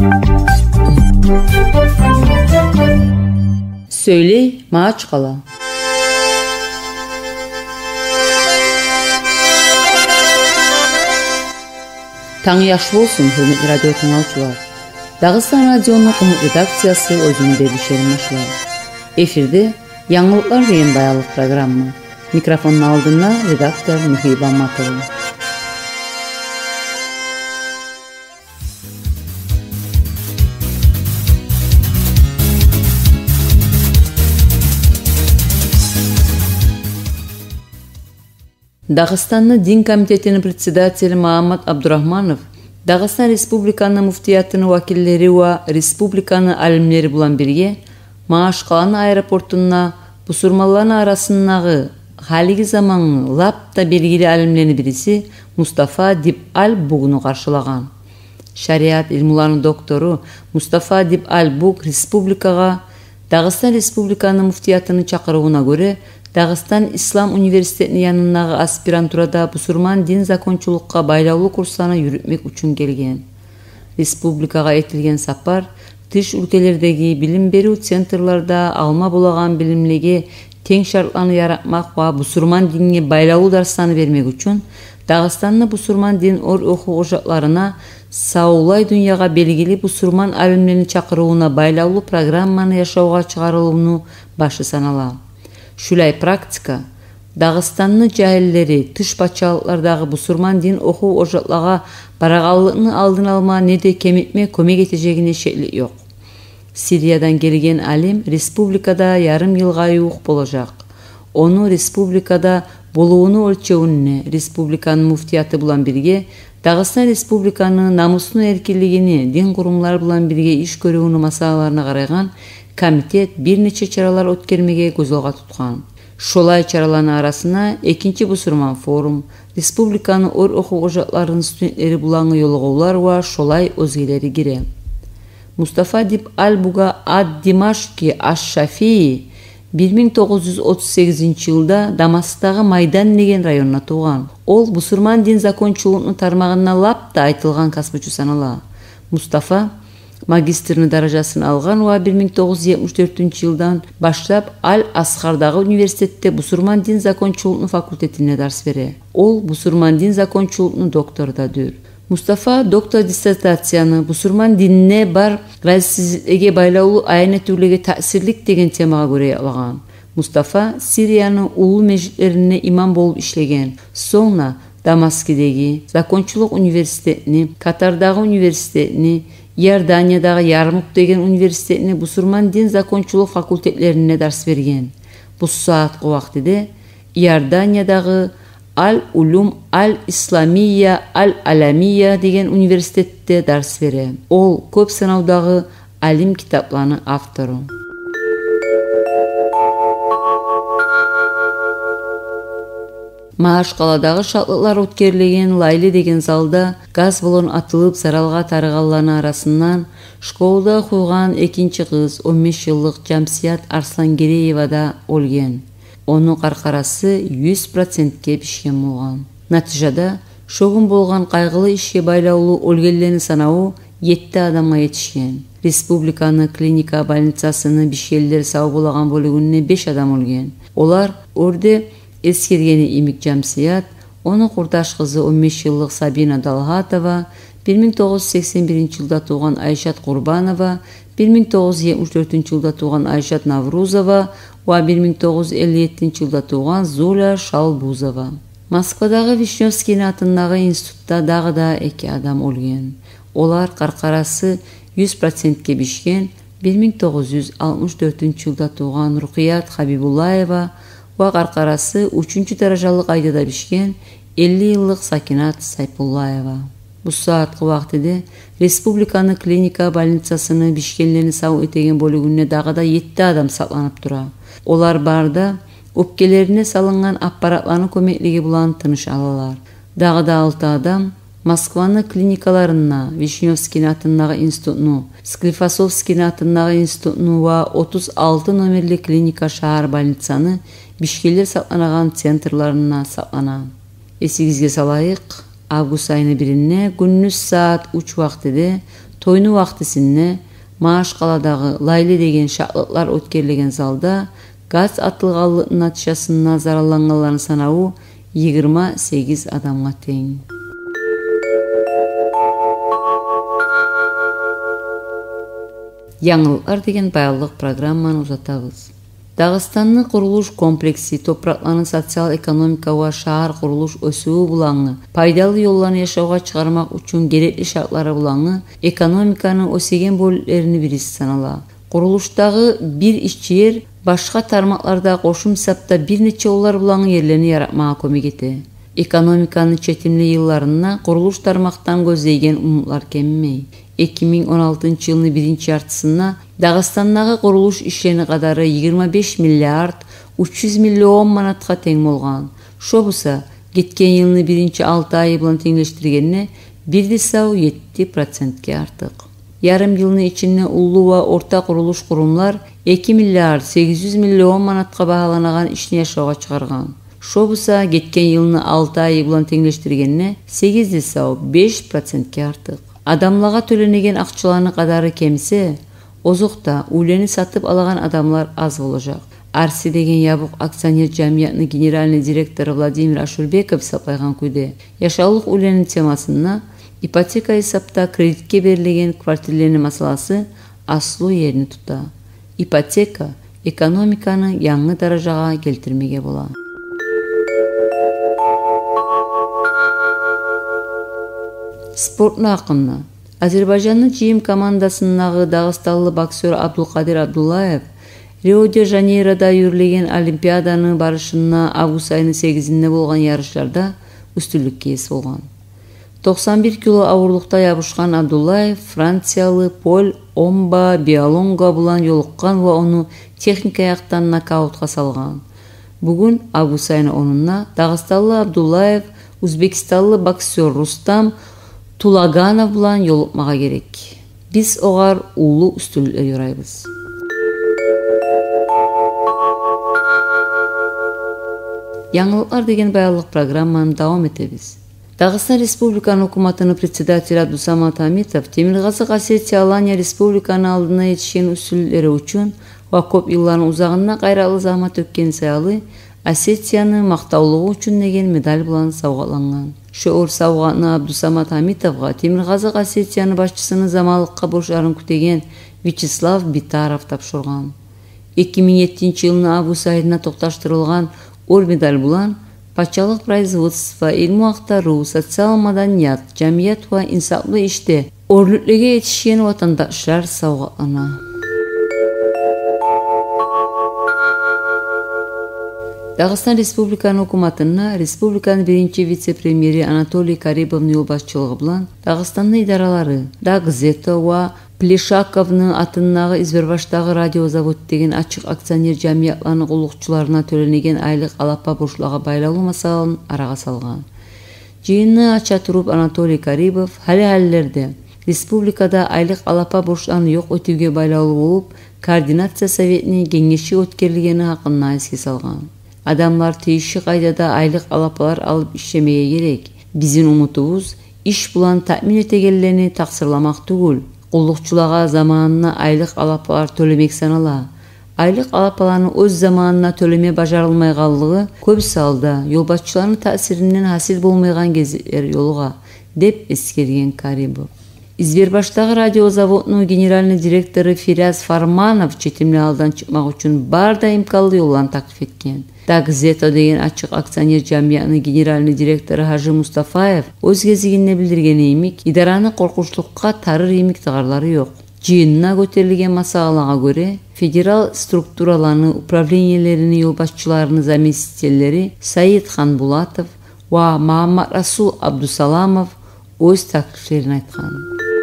Söyle maaç kala. Taң yaxşı olsun, hürmetli radyo tıngalçılar. Dağıstan Radyo'nun Umut redaksiyası özünü belişelim başlar. Efirde Yanılıklar deyen dayalık programı. Mikrofonun aldığına redaktör Mühib Ammatova. Dağıstanlı Din Komitetinin председателі Muhammed Abdurrahmanov, Dağıstan Respublikanın muftiyatının vakilleri ve Respublikanın alimleri bulan birge, Maaşqalan aeroportunna busurmaların arasındağı haligi zamanı lapta belgili alimlerini birisi Mustafa Dib Al-Bug'unu karşılagan. Şariat ilmularının doktoru Mustafa Dib Al-Bug Respublikaga Dağıstan Respublikanın muftiyatının çakırığına göre Dağıstan İslam Üniversitesi'nin yanındağı aspiranturada busurman din zakonçulukka baylaulu kurslarını yürütmek üçün gelgen. Respublikaga etilgen sapar, dış ülkelerdeki bilim beru centerlarda alma bulagan bilimlege teң şartlarını yaratmak ve busurman dinine baylaulu darslarını vermek üçün Dağıstanlı busurman din oku ocaklarına Saulay dünyaga belgili busurman alimlerini çakırığına baylaulu programmanı yaşauğa çıkarılığını başı sanala. Şulay praktika, Dağıstanlı cahilleri tış paçalıklardagi busurman din oku ocaklarga barağallıqını aldın alma ne de kemitme kömek eteceğine şekli yok. Siriyadan gelgen alim Respublikada yarım yılga yuq bolacak. Onu Respublikada boluğunu ölçeğinne Respublikanın muftiyatı bulan birge, Dağıstan Respublikanın namusunu erkinligini din kurumları bulan birge iş görüğünü masalalarına qaraygan komitet bir neçe çaralar ötkermege gözolga tutkan. Şolay çaraların arasına ekinci busurman forum, Respublikanın or oku ocaklarının studentleri bulanı yolğular ve şolay özgeleri gire. Mustafa Dib Al-Bug'a Ad-Dimashki Ash-Shafii 1938 yılda Damask'tagı Maydan degen rayonuna tuğan. Ol busurman din zakonçuluğunun tarmağına lapta aytılgan kasbıcı sanala. Mustafa magistrini darajasını algan ve 1974 yıldan başlap Al-Ashar'dagı üniversitette busurman din zakonçuluğunun fakültetine ders vere. Ol busurman din zakonçuluğunun doktorudadır. Mustafa doktor dissertasyany busurman dinine bar razisizliğe baylaulu ayna türlege tasirlik degen temaga göre algan. Mustafa Siriyanın ulu meclislerine imam bolup işlegen. Sonra Damask'dagi Zakonçuluk Üniversitetini, Katar'dagı üniversitetini, Yardaniyadagı Yarmuk degen üniversitetini busurman din zakonçuluk fakültetlerine ders vergen. Bu saatki vaktide Yardaniyadagı Al-Ulum Al-İslamiya Al-Alamiya degen üniversitette ders vere. Ol köp sanavdagı alim kitaplarının avtoru. Maaşqaladagı şartlıklar ötkerilen Layli degen zalda gaz balon atılıp zaralga tarıgalların arasından şkolda koygan ekinci kız 15 yıllık Jamsiyat Arslangereyeva da olgen. Onun qarqarası 100%'ke pişken bolgan. Natijada şogun bolgan qaygılı işe baylaulu olgenlerini sanau 7 adamga yetişken. Respublikanın klinika balnitsasını bişkelleri sağ bolagan bölügünne 5 adam olgen. Olar orada eskirgeni imik Jamsiyat, onun kurdaş kızı 15 yıllık Sabina Dalhatova, 1981 yılda tuğan Ayşat Qurbanova, 1974 yılda tuğan Ayşat Navruzova ve 1957 yılda tuğan Zula Shalbuzova. Moskvadagı Vishnyovskiy atındağı institutda dağı da 2 adam olgen. Olar qarqarası 100%'ke bişken 1964 yılda tuğan Ruqiyat Habibullayeva ve qarqarası 3. darajalık aydada bişken 50 yıllık Sakinat Saypullayeva. Bu saatki vaktide Respublikanın klinika balnitsasını bişkenlerini sağ etegen bölügünne dağı da 7 adam saklanıp dura. Olar barda öpkelerine salıngan apparatlarını kömekligi bulan tınış alalar. Dağı da 6 adam Moskvanın klinikalarına, Vishnyovskiy atındağı institutunu, Sklifasovskiy atındağı institutunu ve 36 nömerli klinika şahar balnitsanı bişkeler saklanagan centerlarına saklana. Esigizge salayık, Avgust ayını birine gündüz saat 3 vaktide Toynu vaxtısında Maaşqaladagı Layli деген şaqlıqlar ötkерілген залда gaz atılğanlığının natijasında zararlanganların sanabı 28 adamga teң. Яңылыклар деген баялдык программаны узатабыз. Дагыстанның курулуш комплекси топракларны социал-экономика ва шаар курулуш өсүүгө булаңы, пайдалы жолларны жашоого чыгармак үчүн керектүү шартлары булаңы экономиканын өсөген бөлүктөрүнүн бириси саналат. Курулуштагы бир ишчи башка тармакларда кошум сапта бир нече жоллар булаңы жерлерни яратмага көмөк этет. Экономиканын четимли жылдарында курулуш тармактан көздөйген умутлар кеммей. 2016 жылдын биринчи жартысында Дагыстандагы курулуш иштеринин кадары 25 миллиард 300 миллион манатка тең болгон. Шобуса кеткен жылдын биринчи 6 айы менен теңештиргенде 1,7%ке артык. Yarım yılın içinde ullu ve orta kuruluş kurumlar 2 milyar 800 milyon manatqa bağlanagan işini yaşauğa çıkargan. Şobusa getken yılını 6 ayı bulan tengleştirgenne 8,5%ke artık. Adamlağa tölenegen akçılarının kadarı kemse, ozukta uleni satıp alagan adamlar az olacak. Arsi деген ябық акционер jamiyatının generalni direktori Vladimir Ashurбеков saplaygan kuyde. Yaşauluk ulenin temasında ipoteka hesapta kreditke berilegen kvartirlerinin masalası aslı yerini tuta. Ipoteka ekonomikanı yangi darajaga keltirmege bola. Sportlu akımda Azerbaycan'ın jim komandasındagı Dağıstanlı boksör Abdulkadir Abdullayev Rio de Janeiro'da yürülegen Olimpiadanın barışına avgust ayının 8'inde bolgan yarışlarda üstünlükke ие bolgan. 91 kilo ağırlıkta yapışkan Abdullayev Fransiyalı Paul Omba Bialonga bulan yolukkan ve onu teknik ayaktan nakautga salgan. Bugün avgust ayının 10'unda Dağıstanlı Abdullayev Uzbekistanlı boksör Rustam Tulaganov bulan yolukmaga gerek. Biz oğar ulu üstünlükle yorayбыз. Яңылыклар деген баялдык программаны давам этебиз. Дагыстан Республиканын өкмөтүнүн председатели Абдусамат Хамитов Темиргазы Осетия Алания Республиканын алдына жетишкен үстүлүктөрү үчүн ва көп жылдардын узагында кайралуу захмат төккен саялы Осетияны мактаулугу үчүн деген медаль менен саугатланган. Шоор саугатны Абдусамат Хамитовго Темиргазы Осетиянын башчысынын замалыкка бурчтарын күтеген Вячеслав Битаров тапшырган. 2007-жылдын август айында токтоштурулган Ор медаль булан патчалык производство, илму актаруу, социал маданият, жамият ва инсаплуу иште өрлүклүгө жетишкен ватандаштар саугатлана. Дагыстан Республиканын өкмөтүнө республиканын биринчи вице-премьери Анатолий Карибовдун жол башчылыгы менен Дагыстандын идаралары Дагзето ва Плешаковдун атындагы Избербаштагы радиозавод деген ачык акционер жамиятларынын улукчуларына төленеген айлык алапа бурчтарга байлауу маселаларын арага салган. Жыйынды ача туруп Анатолий Карибов хали-халлерде республикада айлык алапа бурчтарын жок өтүүгө байлаулуу болуп, координация советинин кеңеши өткөрүлгени хакында эске салган. Adamlar тийиши кайдада айлык алапалар алып иштемеге керек. Биздин умутубуз иш булан таъмин этегенлерини таксырламак түгүл. Куллукчуларга заманына айлык алапалар төлөмек санала. Айлык алапаларны өз заманына төлөмө бажарылмай калдыгы көп салда жол башчыларынын таасиринен хасил болмойган кездер жолуга, деп эскерген Карибов. Избербаштагы радиозаводунун генеральный директору Фиряз Фарманов четимли алдан чыкмак үчүн бар да имканлуу жоллорун таклиф эткен. Дагзето деген ачык акционер жамиянын генеральный директору Хажы Мустафаев өз кезигинде билдиргени эмик, идаранын коркунучтукка тарыр эмик тагарлары жок. Жыйынына көтөрүлгөн масалага көрө, федерал структураларынын управлениелеринин жол башчыларынын заместителleri Саид Ханбулатов ва Мамат Расул Абдусаламов өз таклифтерин айткан.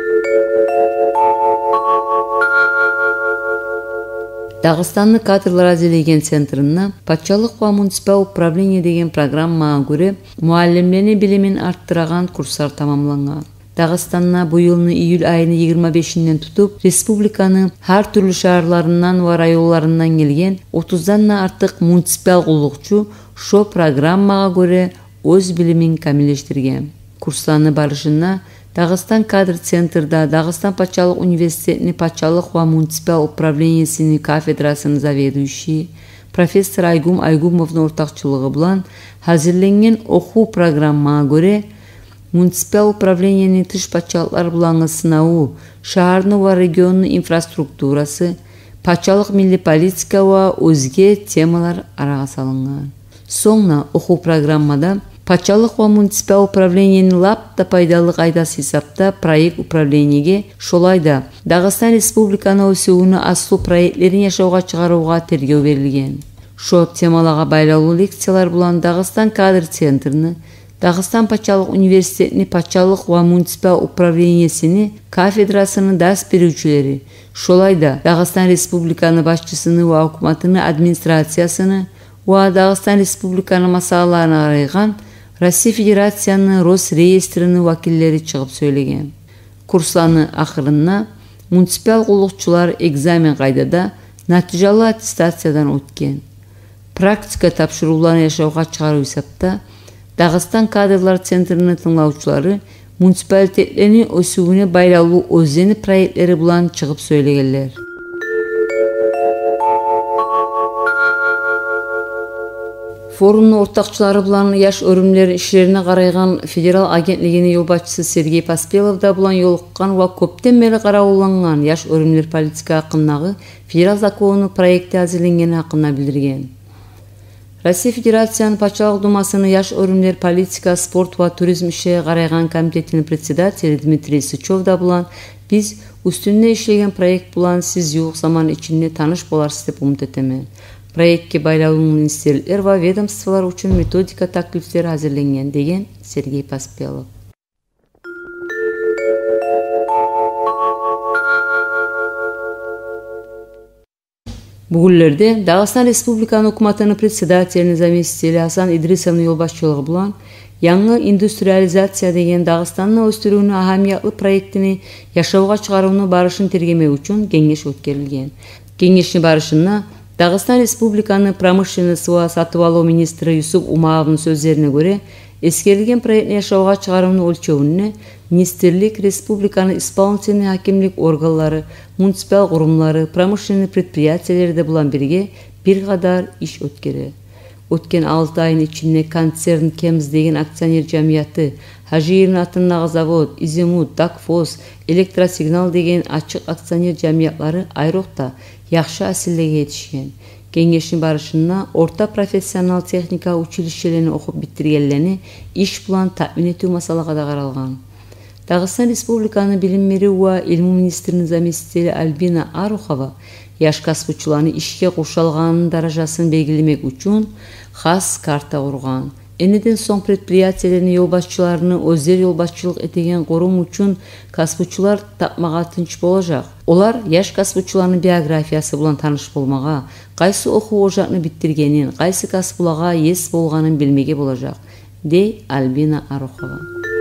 Дагыстанны кадрлар азирлеген центрына патчалык ва муниципал управление деген программага көрө муалlimlerin билимин арттырган курстар тамамланган. Дагыстанна бу жылдын июль айынын 25-нен тутуп, республиканын ар түрлүү шаарларынан ва районларынан келген 30-дан артык муниципал кулукчу шо программага көрө өз билимин камиллештирген. Курстардын барышына Дагыстан кадр центрда Дагыстан Патшалык университетинин Патшалык ва муниципал управлениясынын кафедрасынын заведующий профессор Айгум Айгумовдун ортакчылыгы менен азырленген окуу программага көрө муниципал управлениянын тыш патшалыклар менен сынабы, шаардын ва региондун инфраструктурасы, патшалык милли политика ва өзге темалар арага салынган. Соңна окуу программада патшалык ва муниципал управлениянын лапта пайдалык айдасы хисапта проект управлениеге, шолай да Дагыстан Республиканы өсүүнү аслуу проектлерин жашоого чыгарууга тергөө берилген. Шо темаларга байлаулуу лекциялар менен Дагыстан кадр центрини, Дагыстан Патшалык университетинин Патшалык ва муниципал управлениясынын кафедрасынын дарс берүүчүлери, шолай да Дагыстан Республиканы башчысыны ва өкмөтүнүн администрациясыны ва Дагыстан Республиканын масалаларына карайган Россия Федерациянын Росреестринин вакилдери чыгып сөйлөгөн. Курслардын акырында муниципал кулукчулар экзамен кайдада натыйжалуу аттестациядан өткөн. Практика тапшырууларын жашоого чыгаруу хисапта Дагыстан кадрлар центринин тыңлоочулары муниципалитеттердин өсүүнүнө байлаулуу өздөрүнүн проекттери менен чыгып сөйлөгөнлөр. Форумдун ортакчылары менен жаш өрүмлөр иштерине карайган федерал агентлигинин жол башчысы Сергей Поспелов да менен жолуккан ва көптөн бери каралууланган жаш өрүмлөр политика акындагы федерал закону проекти азырленгени хакында билдирген. Россия Федерациянын Патшалык думасынын жаш өрүмлөр политика, спорт ва туризм ишине карайган комитетинин председатели Дмитрий Сычев да менен биз үстүнө иштеген проект менен сиз жук заман ичинде тааныш боларсыз деп умут этем. Проектке байлаулуу министрликтер ва ведомстволор үчүн методика таклифтери азырленген, деген Сергей Поспелов. Бүгүнлөрдө Дагыстан Республиканын өкмөтүнүн председателинин заместители Асан Идрисовдун жол башчылыгы менен яңы индустриализация деген Дагыстандын өстүрүүнүн ахамиятлуу проектини жашоого чыгарууну барышын тергемек үчүн кеңеш өткөрүлгөн. Кеңештин барышында Дагыстан Республиканын промышленность ва сатып алуу министри Юсуп Умаровдун сөздөрүнө көрө, эскерилген проектни жашоого чыгаруунун өлчөмүнө министрлик, республиканын исполнительный хакимлик органдары, муниципал курумдары, промышленный предприятиялерде менен бирге бир кадар иш өткөрдү. Өткен 6 айдын ичинде концерн Кемз деген акционер жамгыяты, Хажиевдин атындагы завод, Изимут, Дакфос, Электросигнал деген ачык акционер жамгыятлары айрыкта жакшы асиллеге жетишкен. Кеңештин барышында орта профессионал техника училищелерин окуп биттиргенлерини иш менен татмин этүү маселеси да каралган. Дагыстан Республиканын билим берүү ва илим министринин заместители Альбина Арухова жаш касыпчыларны ишке кошулганын даражасын белгилемек үчүн хас карта курган. Энеден соң предприятиялердин жол башчыларыны өздөрү жол башчылык этеген корум үчүн касыпчылар тапмага тынч болажак. Олар жаш касыпчыларнын биографиясы менен тааныш болмага, кайсы окуу ожатны биттиргенин, кайсы касыпларга эс болганын билмеге болажак, дей Альбина Арухова.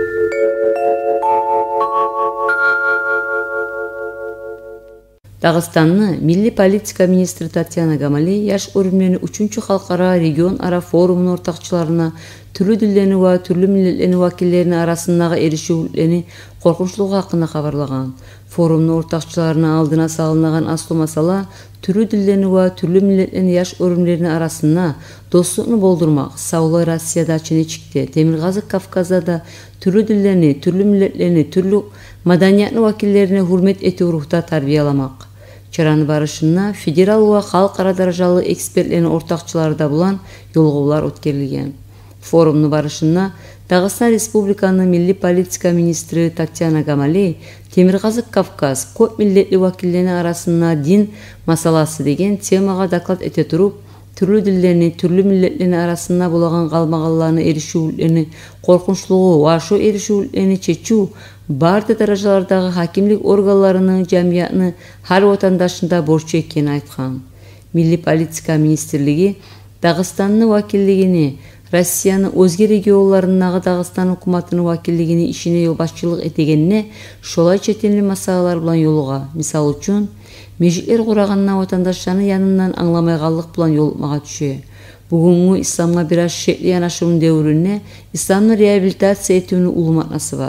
Дагыстандын милли политика министри Татьяна Гамали жаш өрүмлөрүнүн 3-чү халкара регион ара форумунун ортакчыларына түрлүү дилдердин ва түрлүү миллеттердин вакилдеринин арасындагы эришүүлөрүнүн коркунучтугу хакында кабарлаган. Форумдун ортакчыларына алдына салынган астуу масала түрлүү дилдердин ва түрлүү миллеттердин жаш өрүмлөрүнүн арасында достукту болдурмак. Саулай Россияда, Ченечикте, Темиргазык Кавказда да түрлүү дилдерни, түрлүү миллеттерни, түрлүү маданияттын вакилдерине хүрмөт этүү рухта тарбияламак. Чаранын барышында федерал ва халкара даражалуу эксперттердин ортакчылары да менен жолугуулар өткөрүлгөн. Форумдун барышында Дагыстан Республиканын милли политика министри Татьяна Гамали Темиргазык Кавказ көп миллеттүү вакилдеринин арасында дин маселасы деген темага доклад эте туруп, түрлүү дилдерни, түрлүү миллеттердин арасында болгон калмаганларны эришүүлөрүнүн коркунучтугу ва ошол эришүүлөрүнү чечүү бардык даражалардагы хакимлик органдарынын жамгыятынын ар ватандашында борчу экенин айткан. Милли политика министрлиги Дагыстандын вакилдигини, Россиянын өзге регионларындагы Дагыстан өкмөтүнүн вакилдигини ишине жол башчылык этегенине шолай чет элдин маселелер менен жолуга, мисалы үчүн межиттер кураганда ватандаштардын янынан аңламай калдык менен жолукмага түшө. Бүгүнкү исламга бир аз шектли жанашуунун дöwрүнө исламды реабилитация этүүнүн улуу маанасы бар.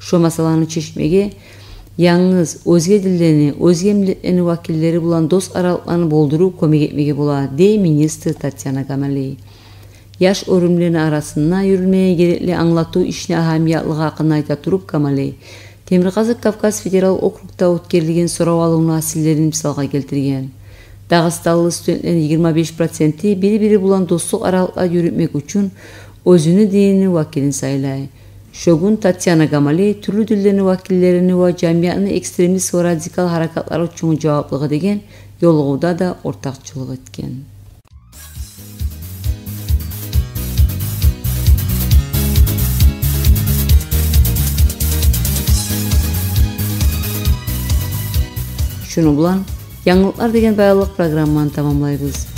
şu masalany çeşmege yalnız özge dillerini, özge milletlerini vakilleri bulan dost aralıklarını bolduruu kömek etmege bola, dey minister Tatyana Gamaley. Yaş örümlerini arasında yürülmeye gerekli anlatıu işine ahamiyatlığı hakkında ayta turup Gamaley. Temir-Kazak Kafkas Federal Okrug'da ötkerilen sorav alımlı asillerini misalga keltirgen. Dağıstanlı studentlerin 25%'i biri bulan dostluk aralıklar yürütmek için özünü dini vakilin saylay. Şogun Tatyana Gamaley türlü dillerini vakillerini ve cemiyatını ekstremist ve radikal harekatlar için cevaplığı degen yolğuda da ortakçılık etken. Şunu bulan Yanılıklar degen bayarlıq programmanı tamamlayız.